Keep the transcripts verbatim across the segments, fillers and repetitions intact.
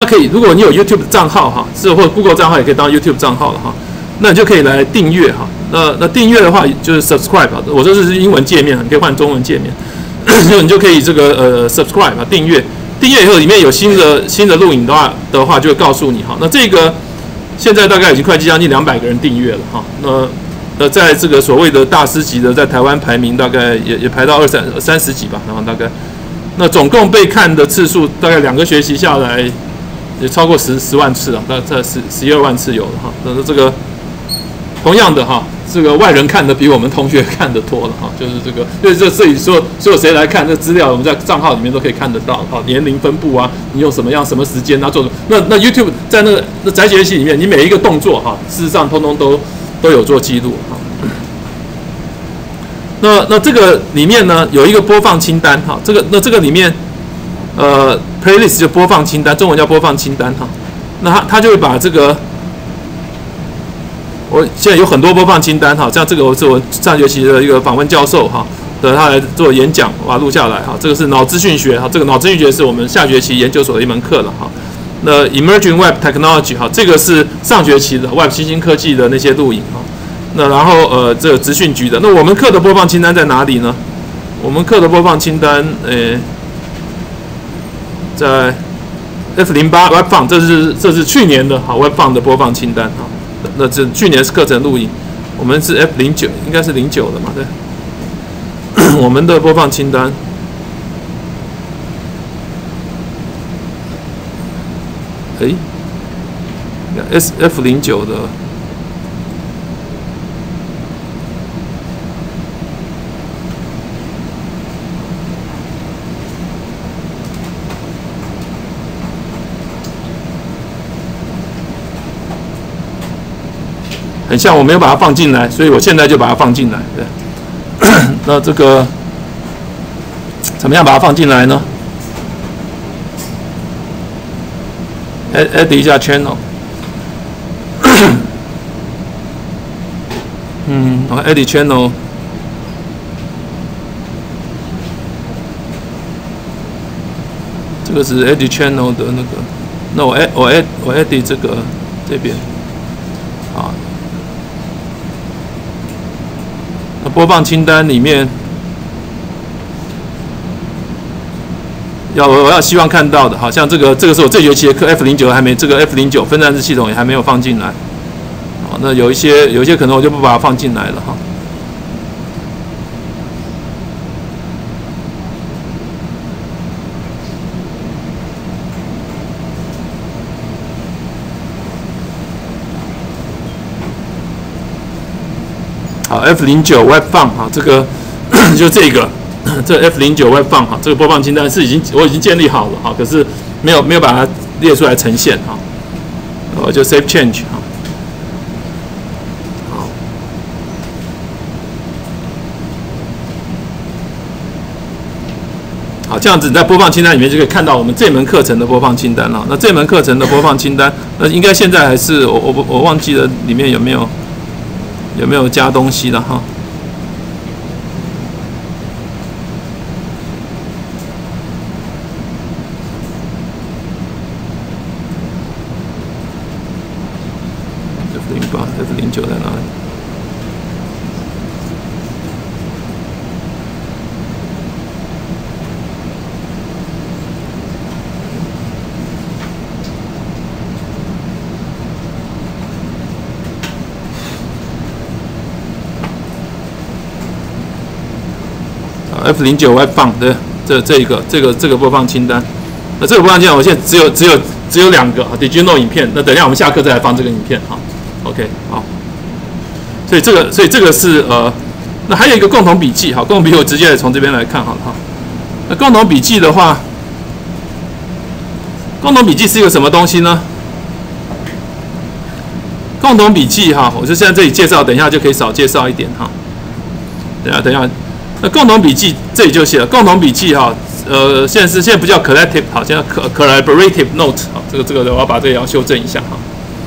可以，如果你有 YouTube 账号哈，是或者 Google 账号也可以当 YouTube 账号了哈，那你就可以来订阅哈。那那订阅的话就是 subscribe， 我这是英文界面，你可以换中文界面，就你就可以这个呃 subscribe 啊订阅，订阅以后里面有新的新的录影的话的话就会告诉你哈。那这个现在大概已经快将近两百个人订阅了哈。那呃在这个所谓的大师级的，在台湾排名大概也也排到二三三十几吧，然后大概那总共被看的次数大概两个学期下来也超过十十万次了，大概十十一二万次有了哈。那这个同样的哈。这个外人看的比我们同学看的多了哈，就是这个，因为这这里所有所有谁来看这资料，我们在账号里面都可以看得到哈，年龄分布啊，你用什么样什么时间啊做什么，那那 YouTube 在那个那宅学习里面，你每一个动作哈，事实上通通都都有做记录哈。那那这个里面呢有一个播放清单哈，这个那这个里面呃 playlist 就播放清单，中文叫播放清单哈，那他他就会把这个。我现在有很多播放清单哈，像这个我是我上学期的一个访问教授哈的，他来做演讲，我把它录下来哈。这个是脑资讯学哈，这个脑资讯学是我们下学期研究所的一门课了哈。那 Emerging Web Technology 哈，这个是上学期的 Web 新兴科技的那些录影哈。那然后呃，这个资讯局的，那我们课的播放清单在哪里呢？我们课的播放清单，呃，在 F 零八 Web Fund， 这是这是去年的哈 Web Fund 的播放清单哈。那这去年是课程录影，我们是 F 零九，应该是零九的嘛？对，我们的播放清单，哎 ，S F 零九的，很像我没有把它放进来，所以我现在就把它放进来。对，那这个怎么样把它放进来呢 ？add add 一下 channel， 嗯，然后 add channel， 这个是 add channel 的那个，那我 add 我 add 我 add 这个这边，啊。播放清单里面，要我要希望看到的，好像这个这个是我这学期的课 F 零九还没，这个 F 零九分散式系统也还没有放进来。好，那有一些有一些可能我就不把它放进来了哈。好 ，F 零九 Web Fund 哈，这个就这个，这 F 零九 Web Fund 哈，这个播放清单是已经我已经建立好了哈，可是没有没有把它列出来呈现哈，我就 Save Change 哈，好，好，这样子你在播放清单里面就可以看到我们这门课程的播放清单了。那这门课程的播放清单，那应该现在还是我我我忘记了里面有没有。有没有加东西了哈？F 零八、F 零九在哪里？F 零九 Web Fund 的这这一个这个这个播放清单，那这个播放清单我现在只有只有只有两个 Did you know 影片，那等一下我们下课再来放这个影片哈。OK 好，所以这个所以这个是呃，那还有一个共同笔记哈，共同笔记我直接从这边来看好了哈。那共同笔记的话，共同笔记是一个什么东西呢？共同笔记哈，我就现在这里介绍，等一下就可以少介绍一点哈。等一下等一下。那共同笔记这里就写了，共同笔记哈，呃，现在是现在不叫 collective， 好，现在 collaborative note， 好，这个这个我要把这个也要修正一下哈。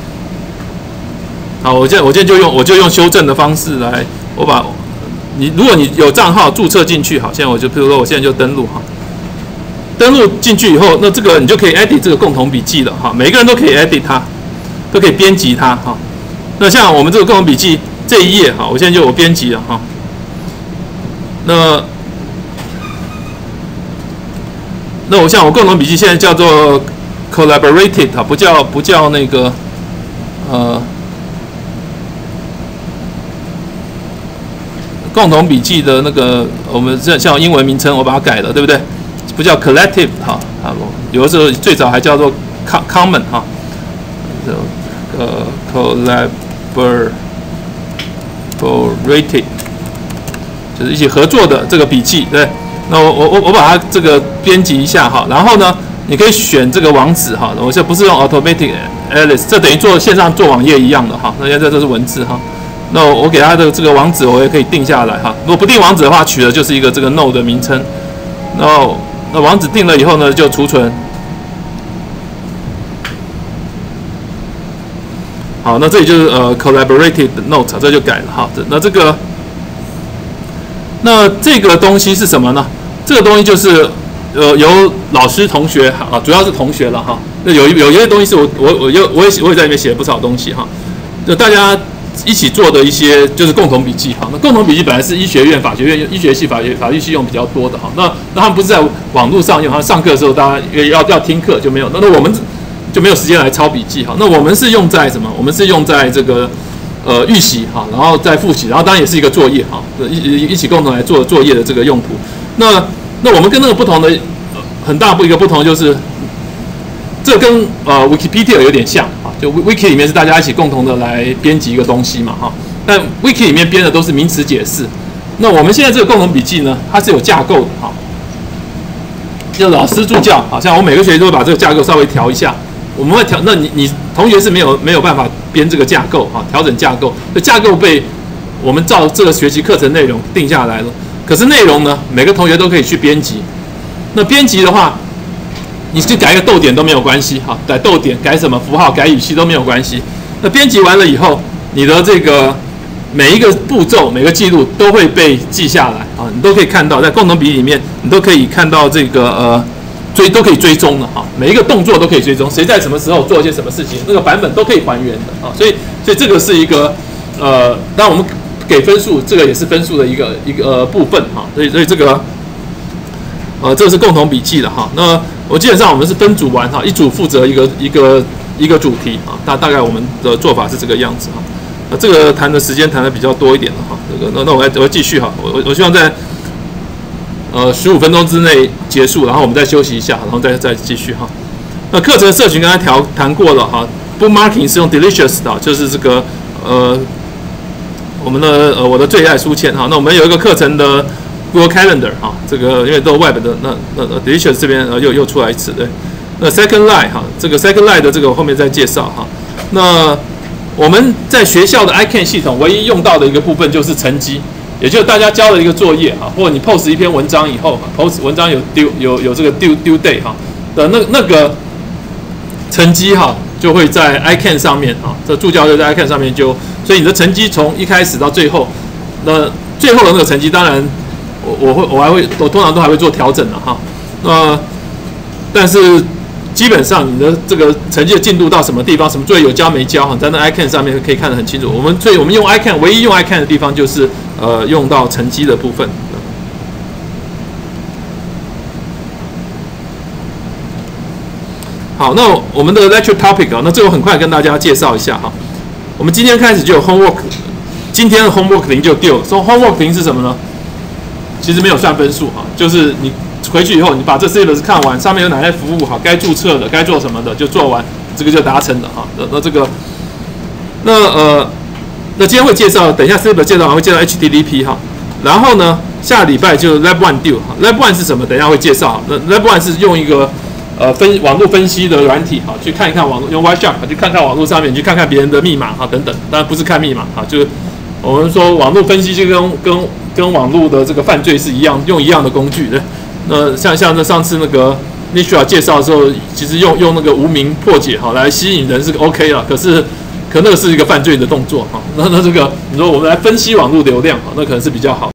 好，我现在我现在就用我就用修正的方式来，我把你如果你有账号注册进去，好，现在我就比如说我现在就登录哈， 登录进去以后，那这个你就可以 edit 这个共同笔记了哈，每一个人都可以 edit 它，都可以编辑它哈。那像我们这个共同笔记这一页哈，我现在就有编辑了哈。那那我像我共同笔记现在叫做 collaborated 哈，不叫不叫那个呃共同笔记的那个我们这像英文名称我把它改了，对不对？不叫 collective 哈，啊，有的时候最早还叫做 common 哈，呃 collaborated 就是一起合作的这个笔记，对。那我我我我把它这个编辑一下哈，然后呢，你可以选这个网址哈，我这不是用 automatic Alice， 这等于做线上做网页一样的哈，那现在这是文字哈。那我给它的这个网址我也可以定下来哈，如果不定网址的话，取的就是一个这个 node 的名称，然后。那网址定了以后呢，就储存。好，那这里就是呃 collaborated note， 这就改了哈。那这个，那这个东西是什么呢？这个东西就是呃由老师、同学啊，主要是同学了哈。那有有一些东西是我我我又我也我也在里面写了不少东西哈。就大家一起做的一些就是共同笔记哈。那共同笔记本来是医学院、法学院、医学系、法法律系用比较多的哈。那那他们不是在网络上用，他们上课的时候大家要要听课就没有。那那我们就没有时间来抄笔记哈。那我们是用在什么？我们是用在这个呃预习哈，然后再复习，然后当然也是一个作业哈，一一起共同来做作业的这个用途。那那我们跟那个不同的、呃、很大不一个不同就是，这跟呃 Wikipedia 有点像啊，就 Wiki 里面是大家一起共同的来编辑一个东西嘛哈。但 Wiki 里面编的都是名词解释。那我们现在这个共同笔记呢，它是有架构的哈。就老师助教，好像我每个学期都会把这个架构稍微调一下。我们会调，那你你同学是没有没有办法编这个架构哈，调整架构，这架构被我们照这个学期课程内容定下来了。可是内容呢，每个同学都可以去编辑。那编辑的话，你去改一个逗点都没有关系哈，改逗点、改什么符号、改语气都没有关系。那编辑完了以后，你的这个每一个步骤、每个记录都会被记下来啊，你都可以看到，在共同笔里面，你都可以看到这个呃追都可以追踪的哈，每一个动作都可以追踪，谁在什么时候做一些什么事情，那个版本都可以还原的啊，所以所以这个是一个呃，当然我们给分数，这个也是分数的一个一个、呃、部分哈，所以所以这个呃这个是共同笔记的哈，那我基本上我们是分组玩哈，一组负责一个一个一个主题啊，大大概我们的做法是这个样子哈。那这个谈的时间谈的比较多一点了哈，这个那那我来我继续哈，我我希望在呃十五分钟之内结束，然后我们再休息一下，然后再再继续哈。那课程社群刚才调谈过了哈 ，bookmarking 是用 Delicious 的，就是这个呃我们的呃我的最爱书签哈。那我们有一个课程的 Google Calendar 哈，这个因为都 Web 的，那那 Delicious 这边呃又又出来一次对。那 Second Line 哈，这个 Second Line 的这个我后面再介绍哈。那我们在学校的 I C A N 系统唯一用到的一个部分就是成绩，也就是大家交了一个作业哈，或者你 post 一篇文章以后 ，post 文章有 due 有有这个 due due date 哈的那那个成绩哈，就会在 I C A N 上面哈，这助教就在 I C A N 上面就，所以你的成绩从一开始到最后，那最后的那个成绩，当然我我会我还会我通常都还会做调整的哈，那但是。基本上你的这个成绩的进度到什么地方，什么作业有交没交，哈，在那 I C A N 上面可以看得很清楚。我们所以我们用 I C A N 唯一用 I C A N 的地方就是呃用到成绩的部分。好，那我们的 lecture topic 啊，那这个我很快跟大家介绍一下哈。我们今天开始就有 homework， 今天的 homework 零就丢了。说 homework 零是什么呢？其实没有算分数哈，就是你。回去以后，你把这 syllabus 看完，上面有哪些服务好，该注册的、该做什么的就做完，这个就达成了哈。那那这个，那呃，那今天会介绍，等一下 syllabus 介绍完会介绍 H T T P 哈。然后呢，下礼拜就 Lab One due 哈 ，Lab One 是什么？等一下会介绍。那 Lab One 是用一个呃分网络分析的软体哈，去看一看网络，用 Wireshark 去看看网络上面，去看看别人的密码哈等等。当然不是看密码哈，就是我们说网络分析就跟跟跟网络的这个犯罪是一样，用一样的工具的。那像像这上次那个 Nisha 介绍的时候，其实用用那个无名破解哈来吸引人是 OK 了，可是可那个是一个犯罪的动作哈。那那这个你说我们来分析网络流量哈，那可能是比较好。